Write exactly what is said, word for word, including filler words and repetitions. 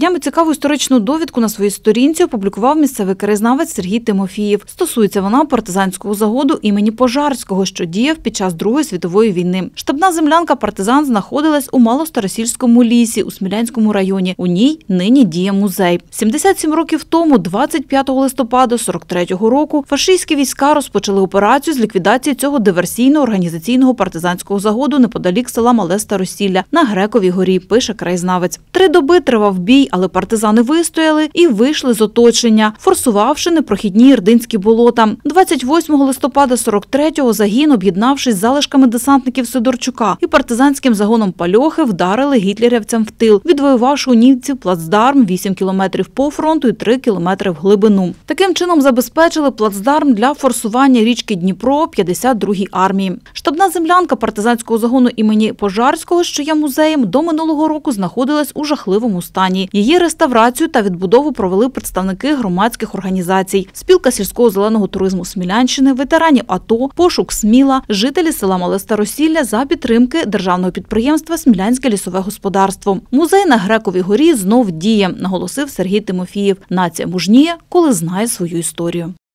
Днями цікаву історичну довідку на своїй сторінці опублікував місцевий краєзнавець Сергій Тимофієв. Стосується вона партизанського загону імені Пожарського, що діяв під час Другої світової війни. Штабна землянка партизан знаходилась у Малостаросільському лісі у Смілянському районі. У ній нині діє музей. сімдесят сім років тому, двадцять п'ятого листопада сорок третього року, фашистські війська розпочали операцію з ліквідації цього диверсійно-організаційного партизанського загону неподалік села Мале Старосілля на Грековій горі, пише краєзнавець. Три доби тривав бій, але партизани вистояли і вийшли з оточення, форсувавши непрохідні ірдинські болота. двадцять восьмого листопада сорок третього загін, об'єднавшись з залишками десантників Сидорчука і партизанським загоном Пальохи, вдарили гітлерівцям в тил, відвоювавши у німців плацдарм вісім кілометрів по фронту і три кілометри в глибину. Таким чином забезпечили плацдарм для форсування річки Дніпро п'ятдесят другій армії. Штабна землянка партизанського загону імені Пожарського, що є музеєм, до минулого року знаходилась у жахливому стані. Її реставрацію та відбудову провели представники громадських організацій: Спілка сільського зеленого туризму Смілянщини, ветеранів АТО, Пошук Сміла, жителі села Мале Старосілля за підтримки державного підприємства «Смілянське лісове господарство». Музей на Грековій горі знов діє, наголосив Сергій Тимофієв. Нація мужніє, коли знає свою історію.